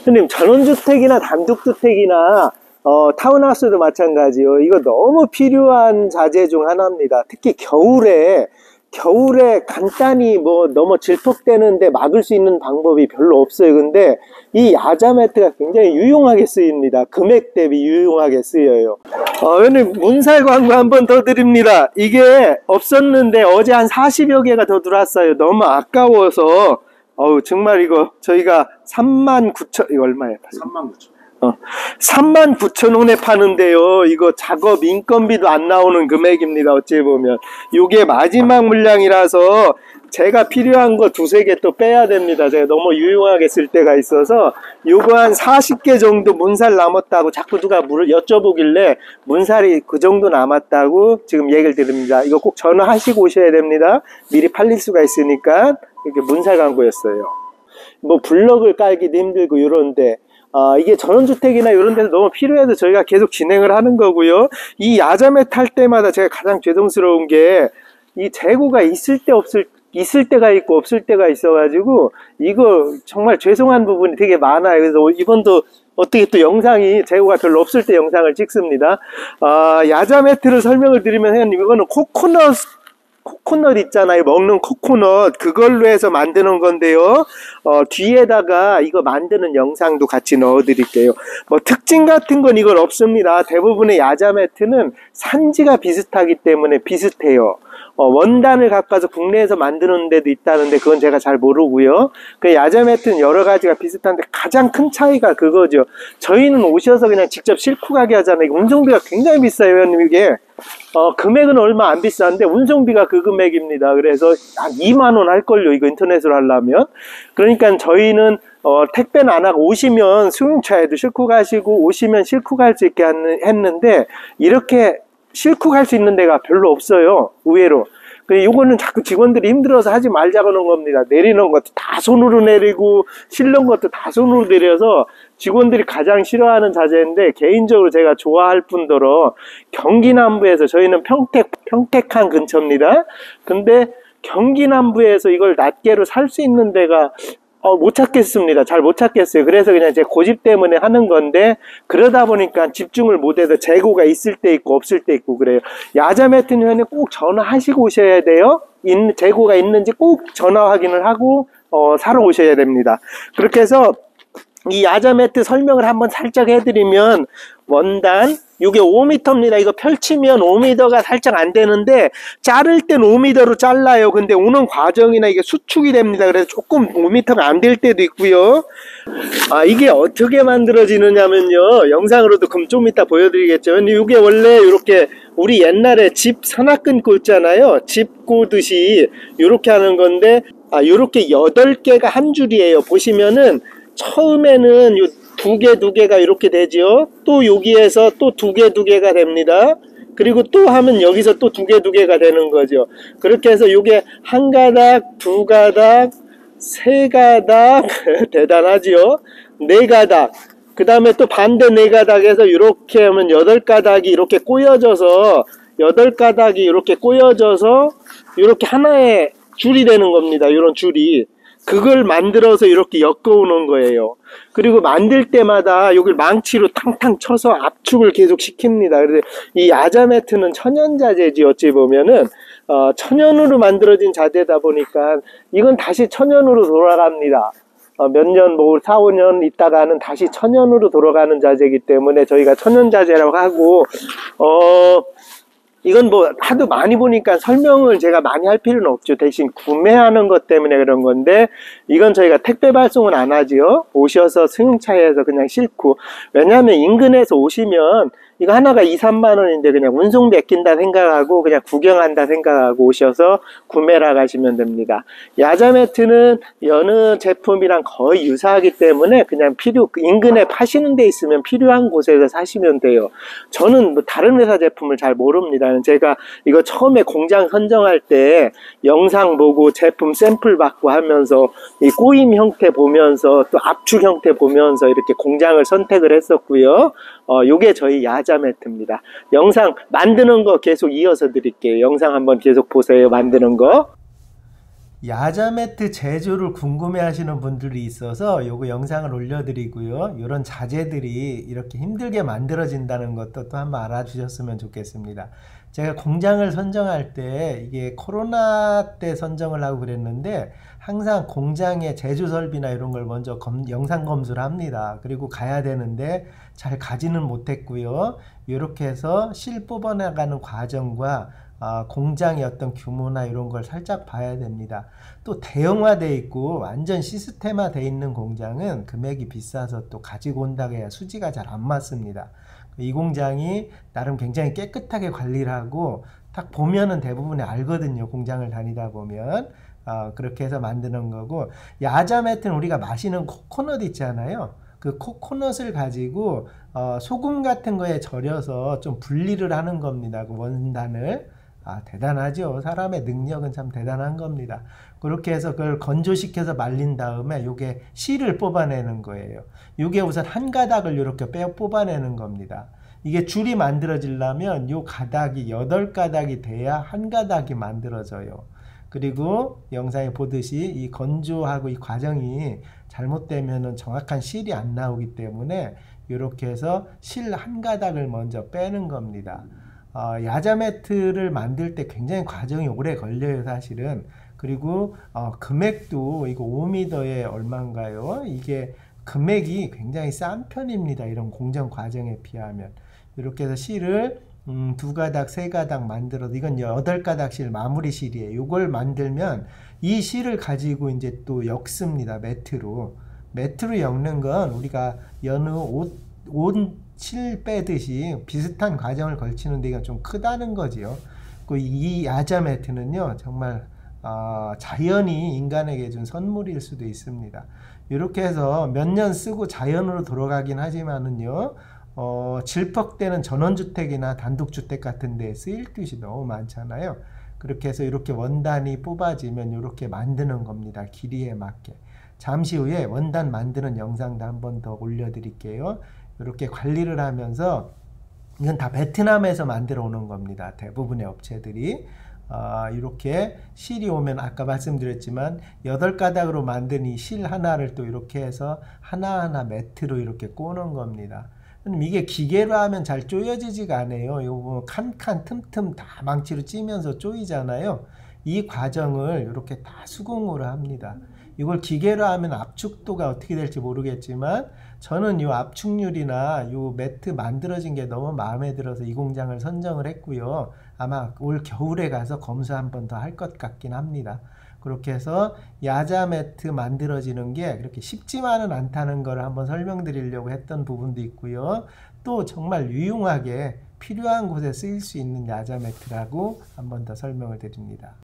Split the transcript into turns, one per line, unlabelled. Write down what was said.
선생님, 전원주택이나 단독주택이나 타운하우스도 마찬가지요. 이거 너무 필요한 자재 중 하나입니다. 특히 겨울에 간단히 뭐 너무 질퍽대는데 막을 수 있는 방법이 별로 없어요. 근데 이 야자 매트가 굉장히 유용하게 쓰입니다. 금액 대비 유용하게 쓰여요. 오늘 문살 광고 한 번 더 드립니다. 이게 없었는데 어제 한 40여 개가 더 들어왔어요. 너무 아까워서 정말 이거 저희가 39,000, 이거 얼마에 팔아요?
39,000.
39,000원에 파는데요. 이거 작업 인건비도 안 나오는 금액입니다. 어찌 보면 이게 마지막 물량이라서 제가 필요한 거 두세 개 또 빼야 됩니다. 제가 너무 유용하게 쓸 때가 있어서 요거 한 40개 정도 문살 남았다고 자꾸 누가 여쭤보길래 문살이 그 정도 남았다고 지금 얘기를 드립니다. 이거 꼭 전화하시고 오셔야 됩니다. 미리 팔릴 수가 있으니까. 이렇게 문살 광고였어요. 뭐 블럭을 깔기도 힘들고 이런데 이게 전원주택이나 이런 데서 너무 필요해서 저희가 계속 진행을 하는 거고요. 이 야자매 탈 때마다 제가 가장 죄송스러운 게 이 재고가 있을 때가 있고 없을 때가 있어가지고 이거 정말 죄송한 부분이 되게 많아요. 그래서 이번도 어떻게 또 영상이 재고가 별로 없을 때 영상을 찍습니다. 야자 매트를 설명을 드리면 회원님, 이거는 코코넛 있잖아요. 먹는 코코넛, 그걸로 해서 만드는 건데요. 뒤에다가 이거 만드는 영상도 같이 넣어 드릴게요. 뭐 특징 같은 건 이건 없습니다. 대부분의 야자 매트는 산지가 비슷하기 때문에 비슷해요. 원단을 갖고 국내에서 만드는 데도 있다는데 그건 제가 잘 모르고요. 그 야자 매트는 여러 가지가 비슷한데 가장 큰 차이가 그거죠. 저희는 오셔서 그냥 직접 싣고 가게 하잖아요. 운송비가 굉장히 비싸요, 회원님. 이게 금액은 얼마 안 비싼데 운송비가 그 금액입니다. 그래서 한 2만원 할걸요, 이거 인터넷으로 하려면. 그러니까 저희는 택배는 안 하고 오시면 승용차에도 싣고 가시고 오시면 싣고 갈 수 있게 했는데 이렇게 싣고 갈 수 있는 데가 별로 없어요, 의외로. 요거는 자꾸 직원들이 힘들어서 하지 말자고 하는 겁니다. 내리는 것도 다 손으로 내리고 실는 것도 다 손으로 내려서 직원들이 가장 싫어하는 자재인데, 개인적으로 제가 좋아할 뿐더러 경기 남부에서, 저희는 평택항 근처입니다. 근데 경기 남부에서 이걸 낱개로 살 수 있는 데가 못 찾겠습니다. 잘 못 찾겠어요. 그래서 그냥 제 고집 때문에 하는 건데, 그러다 보니까 집중을 못해서 재고가 있을 때 있고 없을 때 있고 그래요. 야자 매트는 꼭 전화하시고 오셔야 돼요. 재고가 있는지 꼭 전화 확인을 하고 사러 오셔야 됩니다. 그렇게 해서 이 야자 매트 설명을 한번 살짝 해드리면, 원단 이게 5m입니다. 이거 펼치면 5m가 살짝 안 되는데 자를 땐 5m로 잘라요. 근데 오는 과정이나 이게 수축이 됩니다. 그래서 조금 5m가 안 될 때도 있고요. 이게 어떻게 만들어지느냐면요, 영상으로도 그럼 좀 이따 보여드리겠죠. 근데 이게 원래 이렇게 우리 옛날에 집 산악 끊고 있잖아요. 집 꼬듯이 이렇게 하는 건데, 이렇게 8개가 한 줄이에요. 보시면은 처음에는 요 두 개가 이렇게 되지요. 또 여기에서 또 두 개가 됩니다. 그리고 또 하면 여기서 또 두 개가 되는 거죠. 그렇게 해서 요게 한 가닥, 두 가닥, 세 가닥, 대단하지요. 네 가닥, 그 다음에 또 반대 네 가닥에서 이렇게 하면 8가닥이 이렇게 꼬여져서, 8가닥이 이렇게 꼬여져서 이렇게 하나의 줄이 되는 겁니다. 이런 줄이. 그걸 만들어서 이렇게 엮어오는 거예요. 그리고 만들 때마다 여기를 망치로 탕탕 쳐서 압축을 계속 시킵니다. 그래서 이 야자 매트는 천연 자재지, 어찌 보면은 천연으로 만들어진 자재다 보니까 이건 다시 천연으로 돌아갑니다. 몇 년, 뭐 4, 5년 있다가는 다시 천연으로 돌아가는 자재이기 때문에 저희가 천연 자재라고 하고, 이건 뭐 하도 많이 보니까 설명을 제가 많이 할 필요는 없죠. 대신 구매하는 것 때문에 그런 건데, 이건 저희가 택배 발송은 안 하지요. 오셔서 승용차에서 그냥 싣고. 왜냐하면 인근에서 오시면 이거 하나가 2, 3만 원인데 그냥 운송비 아낀다 생각하고 그냥 구경한다 생각하고 오셔서 구매를 하시면 됩니다. 야자 매트는 여느 제품이랑 거의 유사하기 때문에 그냥 인근에 파시는 데 있으면 필요한 곳에서 사시면 돼요. 저는 뭐 다른 회사 제품을 잘 모릅니다. 제가 이거 처음에 공장 선정할 때 영상 보고 제품 샘플 받고 하면서 이 꼬임 형태 보면서 또 압축 형태 보면서 이렇게 공장을 선택을 했었고요. 요게 저희 야자 매트입니다. 영상 만드는 거 계속 이어서 드릴게요. 영상 한번 계속 보세요. 만드는 거. 야자 매트 제조를 궁금해 하시는 분들이 있어서 요거 영상을 올려드리고요. 이런 자재들이 이렇게 힘들게 만들어진다는 것도 또 한번 알아주셨으면 좋겠습니다. 제가 공장을 선정할 때 이게 코로나 때 선정을 하고 그랬는데 항상 공장의 제조 설비나 이런 걸 먼저 영상 검수를 합니다. 그리고 가야 되는데 잘 가지는 못했고요. 이렇게 해서 실 뽑아나가는 과정과 공장의 어떤 규모나 이런 걸 살짝 봐야 됩니다. 또 대형화되어 있고 완전 시스템화 되어 있는 공장은 금액이 비싸서 또 가지고 온다고 해야 수지가 잘 안 맞습니다. 이 공장이 나름 굉장히 깨끗하게 관리를 하고 딱 보면은 대부분이 알거든요. 공장을 다니다 보면. 그렇게 해서 만드는 거고, 야자 매트는 우리가 마시는 코코넛 있잖아요. 그 코코넛을 가지고 소금 같은 거에 절여서 좀 분리를 하는 겁니다. 그 원단을. 대단하죠. 사람의 능력은 참 대단한 겁니다. 그렇게 해서 그걸 건조시켜서 말린 다음에 요게 실을 뽑아내는 거예요. 요게 우선 한 가닥을 이렇게 뽑아내는 겁니다. 이게 줄이 만들어지려면 요 가닥이 8가닥이 돼야 한 가닥이 만들어져요. 그리고 영상에 보듯이 이 건조하고 이 과정이 잘못되면 정확한 실이 안 나오기 때문에 이렇게 해서 실 한 가닥을 먼저 빼는 겁니다. 야자 매트를 만들 때 굉장히 과정이 오래 걸려요, 사실은. 그리고 금액도 이거 5m에 얼마인가요? 이게 금액이 굉장히 싼 편입니다. 이런 공정 과정에 비하면. 이렇게 해서 실을 2가닥, 3가닥 만들어서, 이건 8가닥 실, 마무리 실이에요. 이걸 만들면 이 실을 가지고 이제 또 엮습니다. 매트로. 매트로 엮는 건 우리가 여느 옷 실 빼듯이 비슷한 과정을 걸치는데 이건 좀 크다는 거지요. 이 야자 매트는요, 정말 자연이 인간에게 준 선물일 수도 있습니다. 이렇게 해서 몇 년 쓰고 자연으로 돌아가긴 하지만은요, 질퍽대는 전원주택이나 단독주택 같은 데 쓰일 곳이 너무 많잖아요. 그렇게 해서 이렇게 원단이 뽑아지면 이렇게 만드는 겁니다. 길이에 맞게. 잠시 후에 원단 만드는 영상도 한 번 더 올려드릴게요. 이렇게 관리를 하면서, 이건 다 베트남에서 만들어 오는 겁니다. 대부분의 업체들이. 이렇게 실이 오면 아까 말씀드렸지만 8가닥으로 만든 이 실 하나를 또 이렇게 해서 하나하나 매트로 이렇게 꼬는 겁니다. 이게 기계로 하면 잘 조여지지가 않아요. 이거 칸칸 틈틈 다 망치로 찌면서 조이잖아요. 이 과정을 이렇게 다 수공으로 합니다. 이걸 기계로 하면 압축도가 어떻게 될지 모르겠지만 저는 이 압축률이나 이 매트 만들어진 게 너무 마음에 들어서 이 공장을 선정을 했고요. 아마 올 겨울에 가서 검수 한 번 더 할 것 같긴 합니다. 그렇게 해서 야자 매트 만들어지는 게 그렇게 쉽지만은 않다는 걸 한번 설명드리려고 했던 부분도 있고요. 또 정말 유용하게 필요한 곳에 쓰일 수 있는 야자 매트라고 한 번 더 설명을 드립니다.